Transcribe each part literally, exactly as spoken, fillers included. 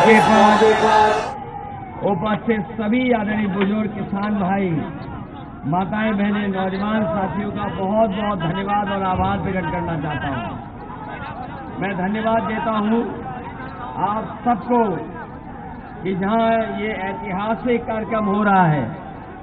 मौके पर उपस्थित सभी आदरणीय बुजुर्ग किसान भाई, माताएं, बहनें, नौजवान साथियों का बहुत बहुत धन्यवाद और आभार प्रकट करना चाहता हूं। मैं धन्यवाद देता हूं आप सबको कि जहां ये ऐतिहासिक कार्यक्रम हो रहा है,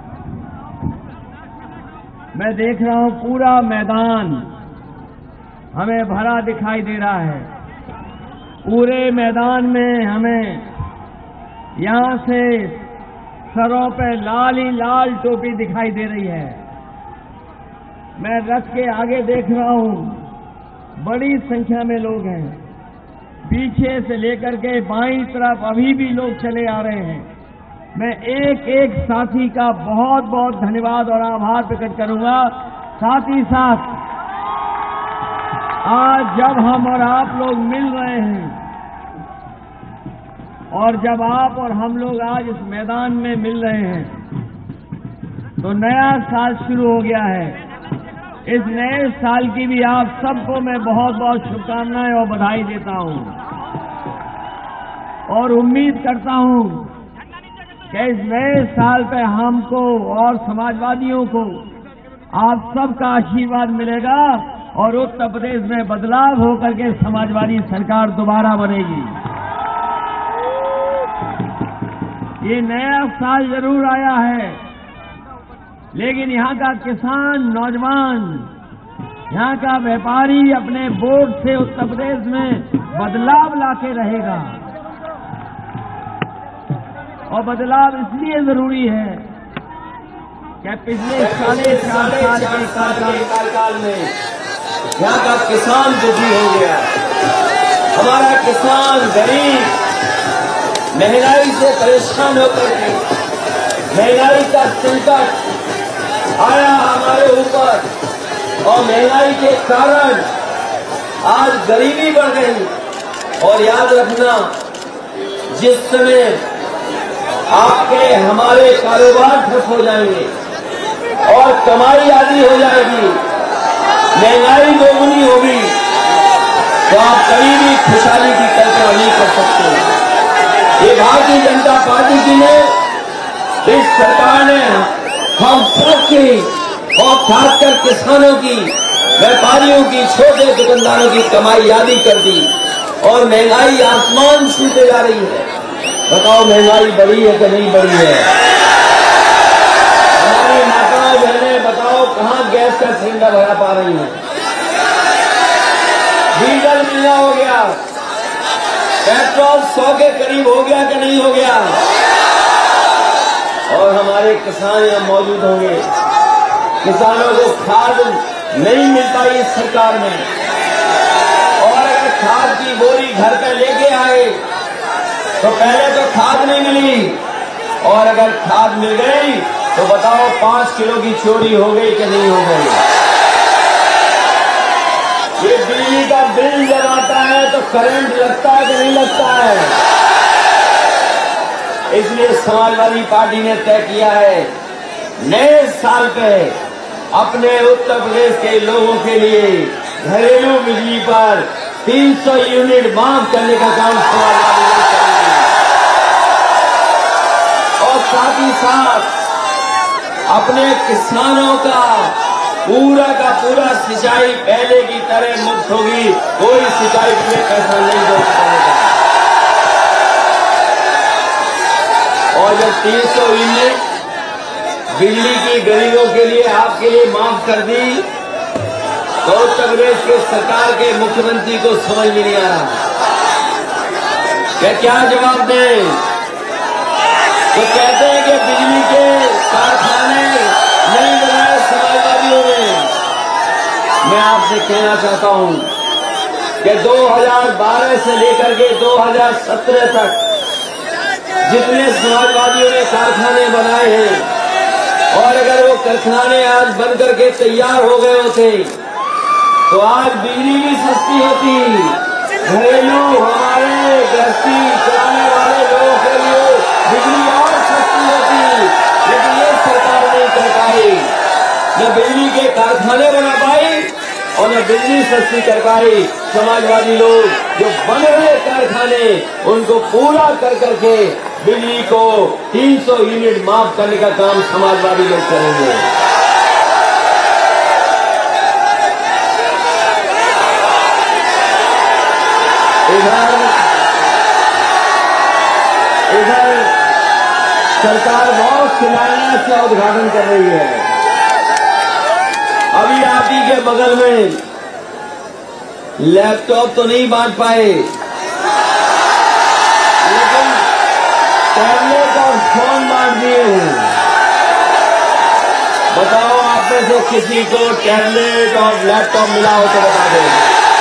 मैं देख रहा हूं पूरा मैदान हमें भरा दिखाई दे रहा है। पूरे मैदान में हमें यहां से सरों पे लाल ही लाल टोपी दिखाई दे रही है। मैं रथ के आगे देख रहा हूं बड़ी संख्या में लोग हैं। पीछे से लेकर के बाईं तरफ अभी भी लोग चले आ रहे हैं। मैं एक एक साथी का बहुत बहुत धन्यवाद और आभार प्रकट करूंगा। साथ ही साथ आज जब हम और आप लोग मिल रहे हैं और जब आप और हम लोग आज इस मैदान में मिल रहे हैं, तो नया साल शुरू हो गया है। इस नए साल की भी आप सबको मैं बहुत बहुत शुभकामनाएं और बधाई देता हूं और उम्मीद करता हूं कि इस नए साल पे हमको और समाजवादियों को आप सबका आशीर्वाद मिलेगा और उत्तर प्रदेश में बदलाव होकर के समाजवादी सरकार दोबारा बनेगी। ये नया साल जरूर आया है, लेकिन यहाँ का किसान, नौजवान, यहाँ का व्यापारी अपने वोट से उत्तर प्रदेश में बदलाव लाके रहेगा। और बदलाव इसलिए जरूरी है कि पिछले साढ़े चार साल के कार्यकाल में यहाँ का किसान दुखी हो गया। हमारा किसान गरीब महंगाई से परेशान होकर के, महंगाई का संकट आया हमारे ऊपर और महंगाई के कारण आज गरीबी बढ़ गई। और याद रखना, जिस समय आपके हमारे कारोबार ठप हो जाएंगे और कमाई आदि हो जाएगी, महंगाई दोगुनी होगी, तो आप कभी भी खुशहाली की कल्पना नहीं कर सकते। ये भारतीय जनता पार्टी की ने, इस सरकार ने हम सबकी और खासकर किसानों की, व्यापारियों की, छोटे दुकानदारों की कमाई आदि कर दी और महंगाई आसमान छूते जा रही है। बताओ महंगाई बढ़ी है कि नहीं बढ़ी है? हमारी माताओं बहनें बताओ कहां गैस का सिलेंडर भरा पा रही हैं? डीजल महंगा हो गया, पेट्रोल सौ के करीब हो गया कि नहीं हो गया? और हमारे किसान यहां मौजूद होंगे। किसानों को खाद नहीं मिल पाई इस सरकार में, और अगर खाद की बोरी घर पे लेके आए तो पहले तो खाद नहीं मिली, और अगर खाद मिल गई तो बताओ पांच किलो की चोरी हो गई कि नहीं हो गई? ये बिजली का बिल जब आता है तो करंट लगता है कि नहीं लगता है? इसलिए समाजवादी पार्टी ने तय किया है नए साल पे अपने उत्तर प्रदेश के लोगों के लिए घरेलू बिजली पर तीन सौ यूनिट माफ करने का काम समाजवादी ने करेंगे। और साथ ही साथ अपने किसानों का पूरा का पूरा सिंचाई पहले की तरह मुफ्त होगी, कोई सिंचाई के लिए पैसा नहीं देना पड़ेगा। और जब तीन सौ यूनिट बिजली की गरीबों के लिए आपके लिए माफ कर दी, तो उत्तर प्रदेश के सरकार के मुख्यमंत्री को समझ में नहीं आ रहा कि क्या जवाब दें। तो कहते हैं कि बिजली के कारखाने नहीं बनाए समाजवादियों ने। मैं आपसे कहना चाहता हूं कि दो हज़ार बारह से लेकर के दो हज़ार सत्रह तक जितने समाजवादियों ने कारखाने बनाए हैं, और अगर वो कारखाने आज बन करके तैयार हो गए होते तो आज बिजली भी सस्ती होती। घरेलू हमारे गृहस्थी चलाने वाले लोगों के लिए बिजली और सस्ती होती, लेकिन ये सरकार नहीं कर पाई। न बिजली के कारखाने बना पाई और न बिजली सस्ती कर पाई। समाजवादी लोग जो बन रहे कारखाने उनको पूरा कर करके बिजली को तीन सौ यूनिट माफ करने का काम समाजवादी लोग करेंगे। इधर इधर सरकार बहुत शिलान्यास का उद्घाटन कर रही है। अभी आप ही के बगल में लैपटॉप तो नहीं बांट पाए, लेकिन टैबलेट और फोन बांट दिए हैं। बताओ आप में से किसी को टैबलेट और लैपटॉप मिला हो तो बता दें।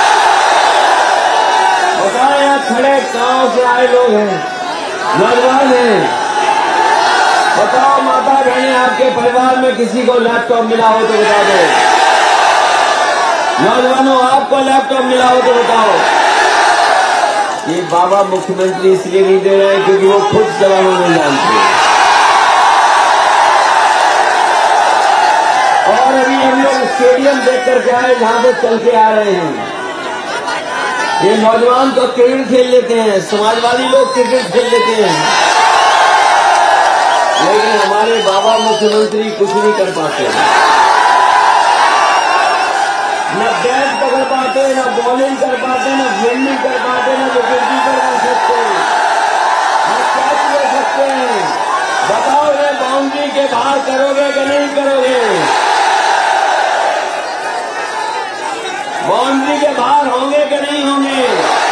बताओ यहाँ खड़े गांव से आए लोग हैं, नौजवान हैं। बताओ माता बहने आपके परिवार में किसी को लैपटॉप मिला हो तो बता दो। नौजवानों आपको लैपटॉप मिला हो तो बताओ। ये बाबा मुख्यमंत्री इसलिए नहीं दे रहे हैं क्योंकि वो खुद चलाना नहीं जानते। और अभी हम लोग स्टेडियम देख करके आए जहां से चल के आ रहे हैं। ये नौजवान तो क्रिकेट खेल लेते हैं, समाजवादी लोग क्रिकेट खेल लेते हैं, लेकिन हमारे बाबा मुख्यमंत्री कुछ नहीं कर पाते। न बैट पकड़ पाते, न बॉलिंग कर पाते, न फील्डिंग कर पाते, न विकेटकीपर बन सकते, न कैच ले सकते हैं। बताओ ये बाउंड्री के बाहर करोगे कि नहीं करोगे? बाउंड्री के बाहर होंगे कि नहीं होंगे?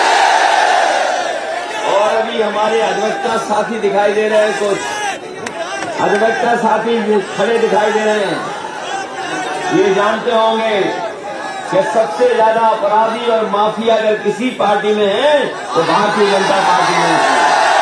और अभी हमारे अधिवक्ता साथी दिखाई दे रहे हैं, कुछ अधिवक्ता साथी खड़े दिखाई दे रहे हैं। ये जानते होंगे कि सबसे ज्यादा अपराधी और माफिया अगर किसी पार्टी में है तो भारतीय जनता पार्टी में है।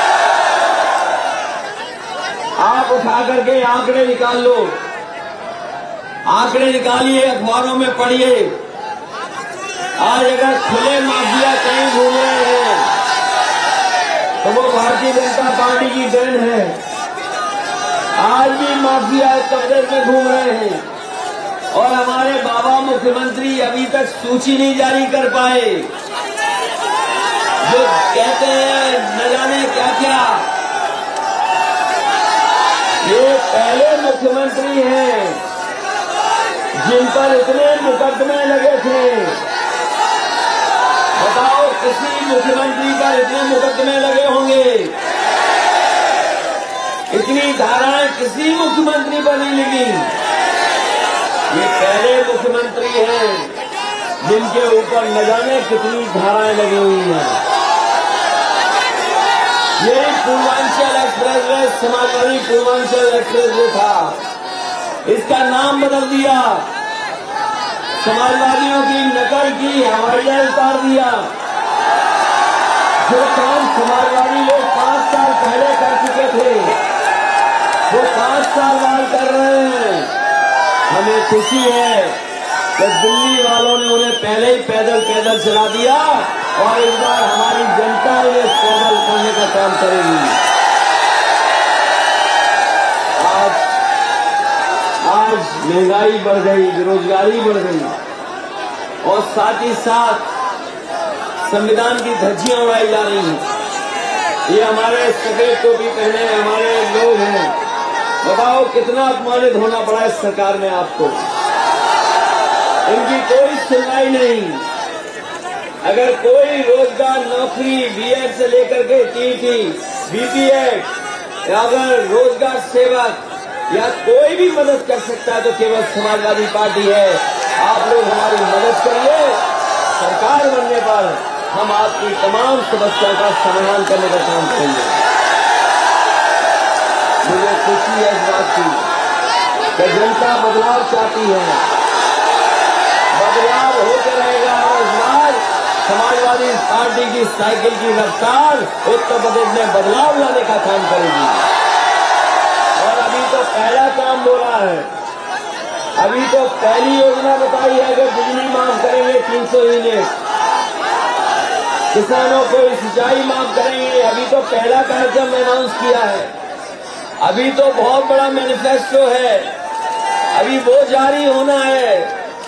आप उठा करके आंकड़े निकाल लो, आंकड़े निकालिए, अखबारों में पढ़िए। आज अगर खुले माफिया कहीं घूम रहे हैं तो वो भारतीय जनता पार्टी की देन है। आज भी माफिया कब्जे में घूम रहे हैं और हमारे बाबा मुख्यमंत्री अभी तक सूची नहीं जारी कर पाए। जो कहते हैं न जाने क्या क्या, ये पहले मुख्यमंत्री हैं जिन पर इतने मुकदमे लगे थे। बताओ किसी मुख्यमंत्री पर इतने मुकदमे लगे होंगे? इतनी धाराएं किसी मुख्यमंत्री पर नहीं लगी। ये पहले मुख्यमंत्री हैं जिनके ऊपर न जाने कितनी धाराएं लगी हुई हैं। ये Purvanchal express way Samajwadi Purvanchal express way था, इसका नाम बदल दिया, समाजवादियों की नकल की, हवाई जहाज उतार दिया। जो काम समाजवादी लोग पांच साल पहले कर चुके थे वो पांच साल बाद कर रहे हैं। हमें खुशी है कि दिल्ली वालों ने उन्हें पहले ही पैदल पैदल चला दिया और इस बार हमारी जनता इन्हें पैदल करने का काम करेगी। आज आज महंगाई बढ़ गई, बेरोजगारी बढ़ गई और साथ ही साथ संविधान की धज्जियां उड़ाई जा रही हैं। ये हमारे सफेद टोपी पहने हमारे लोग हैं। बताओ कितना अपमानित होना पड़ा इस सरकार में आपको। इनकी कोई सुनवाई नहीं। अगर कोई रोजगार, नौकरी, बीएड से लेकर के टीटी, बीपीएड या अगर रोजगार सेवक या कोई भी मदद कर सकता है तो केवल समाजवादी पार्टी है। आप लोग हमारी मदद करिए। सरकार बनने पर हम आपकी तमाम समस्याओं का समाधान करने का काम करेंगे। मुझे खुशी है इस बात की कि जनता बदलाव चाहती है, बदलाव होते रहेगा और इस बार समाजवादी पार्टी की साइकिल की रफ्तार उत्तर प्रदेश में बदलाव लाने का काम करेगी। और अभी तो पहला काम बोला है, अभी तो पहली योजना बताई है कि बिजली माफ करेंगे तीन सौ यूनिट, किसानों को सिंचाई माफ करेंगे। अभी तो पहला कार्यक्रम अनाउंस किया है। अभी तो बहुत बड़ा मैनिफेस्टो है, अभी वो जारी होना है।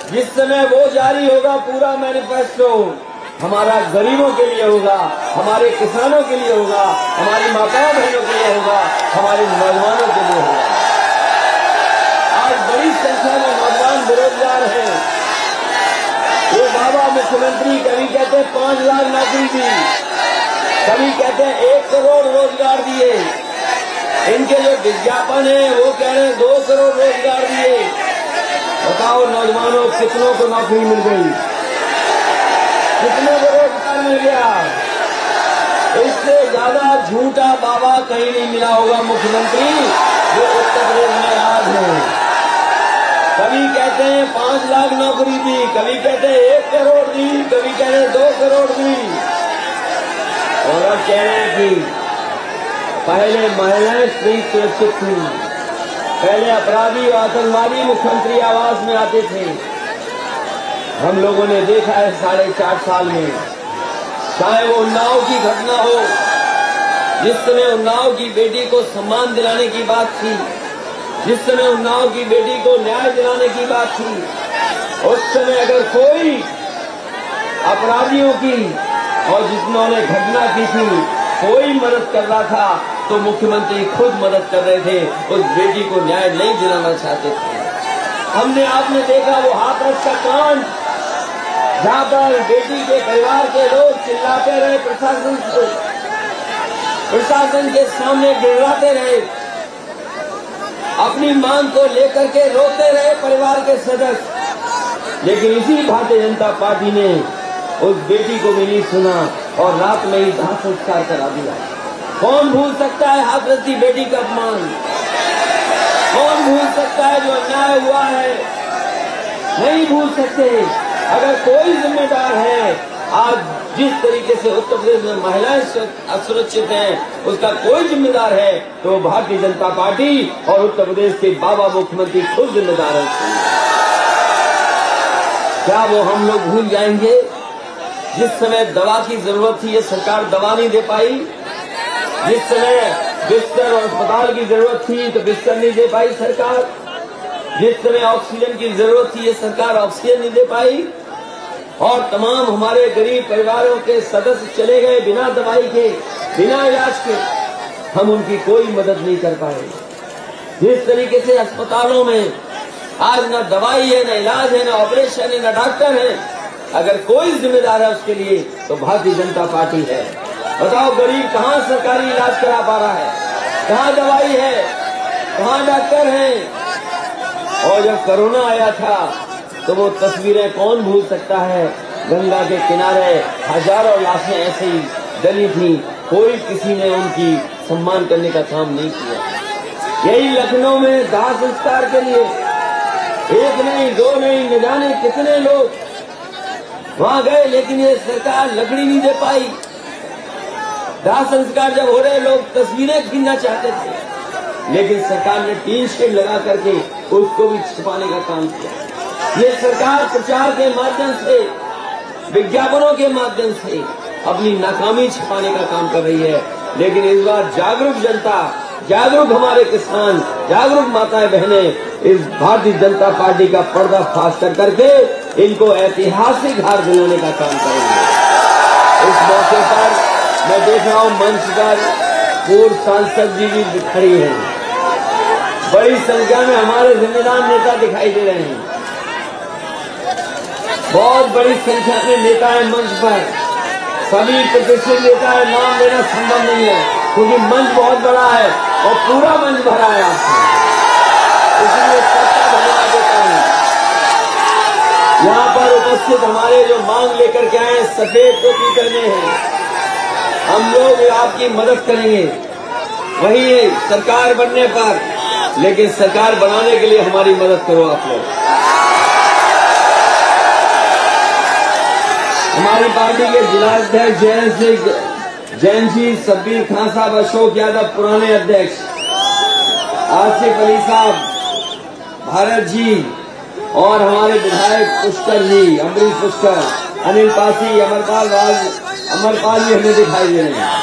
जिस समय वो जारी होगा पूरा मैनिफेस्टो, हमारा गरीबों के लिए होगा, हमारे किसानों के लिए होगा, हमारी माताओं बहनों के लिए होगा, हमारे नौजवानों के लिए होगा। आज बड़ी संख्या में नौजवान बेरोजगार हैं। ये बाबा मुख्यमंत्री कभी कहते हैं पांच लाख नौकरी दी, कभी कहते हैं एक करोड़ रोजगार दिए। इनके जो विज्ञापन है वो कह रहे हैं दो करोड़ रोजगार दिए। बताओ नौजवानों, कितनों को नौकरी मिल गई, कितनों को रोजगार मिल गया? इससे ज्यादा झूठा बाबा कहीं नहीं मिला होगा मुख्यमंत्री जो उत्तर प्रदेश में आज है। कभी कहते हैं पांच लाख नौकरी दी, कभी कहते हैं एक करोड़ दी, कभी कहते हैं दो करोड़ दी, और अब कह रहे हैं कि पहले महिलाएं स्त्री सुरक्षित थी, पहले अपराधी और आतंकवादी मुख्यमंत्री आवास में आते थे। हम लोगों ने देखा है साढ़े चार साल में, चाहे वो उन्नाव की घटना हो, जिस समय उन्नाव की बेटी को सम्मान दिलाने की बात थी, जिस समय उन्नाव की बेटी को न्याय दिलाने की बात थी, उस समय अगर कोई अपराधियों की और जिन्होंने घटना की थी कोई मदद कर रहा था तो मुख्यमंत्री खुद मदद कर रहे थे, उस बेटी को न्याय नहीं दिलाना चाहते थे। हमने आपने देखा वो हाथरस का कांड, जहां पर बेटी के परिवार के लोग चिल्लाते रहे, प्रशासन से प्रशासन के सामने गिड़गिड़ाते रहे, अपनी मांग को लेकर के रोते रहे परिवार के सदस्य। लेकिन इसी भारतीय जनता पार्टी ने उस बेटी को भी नहीं सुना और रात में ही दाह संस्कार करा दिया। कौन भूल सकता है हाथरस की बेटी का अपमान? कौन भूल सकता है जो अन्याय हुआ है? नहीं भूल सकते। अगर कोई जिम्मेदार है आज जिस तरीके से उत्तर प्रदेश में महिलाएं असुरक्षित हैं, उसका कोई जिम्मेदार है तो भारतीय जनता पार्टी और उत्तर प्रदेश के बाबा मुख्यमंत्री खुद जिम्मेदार हैं। क्या वो हम लोग भूल जाएंगे जिस समय दवा की जरूरत थी ये सरकार दवा नहीं दे पाई, जिस समय बिस्तर और अस्पताल की जरूरत थी तो बिस्तर नहीं दे पाई सरकार, जिस समय ऑक्सीजन की जरूरत थी ये सरकार ऑक्सीजन नहीं दे पाई, और तमाम हमारे गरीब परिवारों के सदस्य चले गए बिना दवाई के, बिना इलाज के, हम उनकी कोई मदद नहीं कर पाए। जिस तरीके से अस्पतालों में आज न दवाई है, न इलाज है, न ऑपरेशन है, न डॉक्टर है, अगर कोई जिम्मेदार है उसके लिए तो भारतीय जनता पार्टी है। बताओ गरीब कहाँ सरकारी इलाज करा पा रहा है, कहाँ दवाई है, कहाँ डॉक्टर हैं? और जब कोरोना आया था तो वो तस्वीरें कौन भूल सकता है? गंगा के किनारे हजारों लाशें ऐसे ही डली थी, कोई किसी ने उनकी सम्मान करने का काम नहीं किया। यही लखनऊ में दाह संस्कार के लिए एक नहीं दो नहीं न जाने कितने लोग वहां गए, लेकिन ये सरकार लकड़ी नहीं दे पाई। दाह संस्कार जब हो रहे लोग तस्वीरें खींचना चाहते थे, लेकिन सरकार ने टीन शेड लगा करके उसको भी छिपाने का काम किया। ये सरकार प्रचार के माध्यम से, विज्ञापनों के माध्यम से अपनी नाकामी छिपाने का काम कर रही है। लेकिन इस बार जागरूक जनता, जागरूक हमारे किसान, जागरूक माताएं बहनें इस भारतीय जनता पार्टी का पर्दाफाश कर करके इनको ऐतिहासिक हार दिलाने का काम करेंगे। इस मौके पर मैं देख रहा हूं मंच पर पूर्व सांसद जी भी खड़ी हैं, बड़ी संख्या में हमारे जिम्मेदार नेता दिखाई दे रहे हैं, बहुत बड़ी संख्या में नेता है मंच पर। सभी प्रतिष्ठित नेता है, नाम लेना संभव नहीं है क्योंकि मंच बहुत बड़ा है और पूरा मंच भरा है आपको, इसलिए सबका धन्यवाद देता हूँ। यहाँ पर उपस्थित हमारे जो मांग लेकर के आए सफेद टोपी करने हैं, हम लोग आपकी मदद करेंगे वही सरकार बनने पर, लेकिन सरकार बनाने के लिए हमारी मदद करो आप लोग। हमारी पार्टी के जिला अध्यक्ष जयंत सिंह जैन जी, शब्बीर खान साहब, अशोक यादव पुराने अध्यक्ष, आसिफ अली साहब, भारत जी और हमारे विधायक पुष्कर जी, अमरीश पुष्कर, अनिल पासी, अमरपाल राज अमरपाल जी हमें दिखाई दे रहे हैं।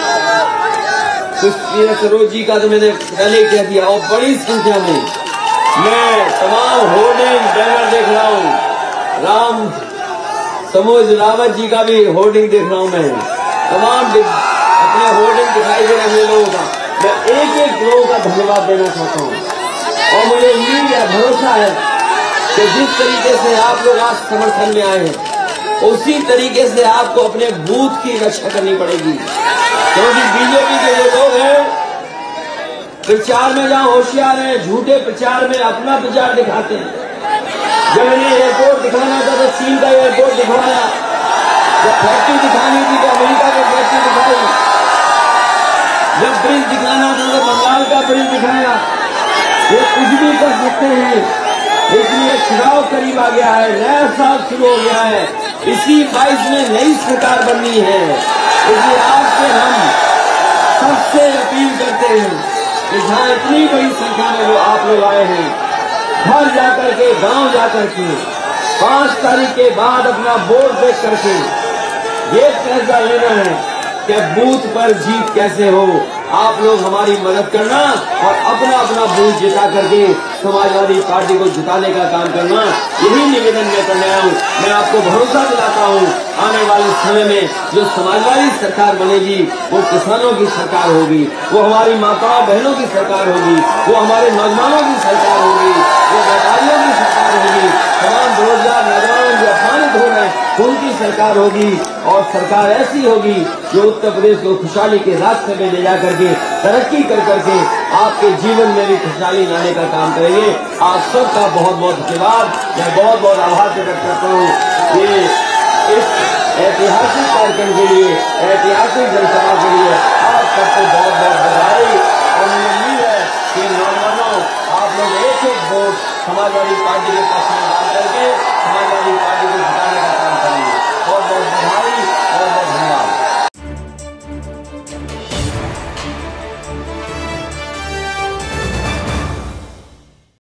सुष्मिता सरोज जी का तो मैंने पहले कह दिया, और बड़ी संख्या में मैं तमाम होर्डिंग बैनर देख रहा हूँ, राम समूह रावत जी का भी होर्डिंग देख रहा हूँ मैं, तमाम अपने होर्डिंग दिखाई दे रहे हैं लोगों का। मैं एक एक लोगों का धन्यवाद देना चाहता हूँ और मुझे उम्मीद है, भरोसा है कि जिस तरीके से आप लोग आज समर्थन में आए हैं उसी तरीके से आपको अपने बूथ की रक्षा करनी पड़ेगी, क्योंकि बीजेपी के जो लोग हैं प्रचार में जहां होशियार हैं, झूठे प्रचार में अपना प्रचार दिखाते हैं। जब इन्हें एयरपोर्ट दिखाना था तो चीन का एयरपोर्ट दिखवाया, जब फैक्ट्री दिखानी थी तो अमेरिका की फैक्ट्री दिखाई, जब ब्रिज दिखाना था तो बंगाल का ब्रिज दिखाया। ये कुछ भी कर सकते हैं, इसलिए चुनाव करीब आ गया है, नया साल शुरू हो गया है, इसी बाईस में नई सरकार बननी है। इसलिए आपसे हम सबसे अपील करते हैं कि जहाँ इतनी बड़ी संख्या में वो आप लोग आए हैं, घर जाकर के, गांव जाकर के पांच तारीख के बाद अपना वोट देख करके ये फैसला लेना है कि बूथ पर जीत कैसे हो। आप लोग हमारी मदद करना और अपना अपना बूथ जिता करके समाजवादी पार्टी को जिताने का काम करना, यही निवेदन मैं करने आया हूँ। मैं आपको भरोसा दिलाता हूँ आने वाले समय में जो समाजवादी सरकार बनेगी वो किसानों की सरकार होगी, वो हमारी माताओं बहनों की सरकार होगी, वो हमारे नौजवानों की सरकार होगी, वो व्यापारियों की सरकार होगी, तमाम बेरोजगार नौजवान जो अपमानित हो रहे हैं उनकी सरकार होगी। और सरकार ऐसी होगी जो उत्तर प्रदेश को खुशहाली के रास्ते में ले जाकर के तरक्की कर करके आपके जीवन में भी खुशहाली लाने का काम करेंगे। आप सबका बहुत बहुत धन्यवाद, मैं बहुत बहुत आभार प्रकट करता हूँ। ये इस ऐतिहासिक कार्यक्रम के लिए, ऐतिहासिक जनसभा के लिए आप सबको बहुत बहुत बधाई और मुझे उम्मीद है कि नौजवानों आप लोग एक एक वोट समाजवादी पार्टी के पक्ष में डाल करके समाजवादी पार्टी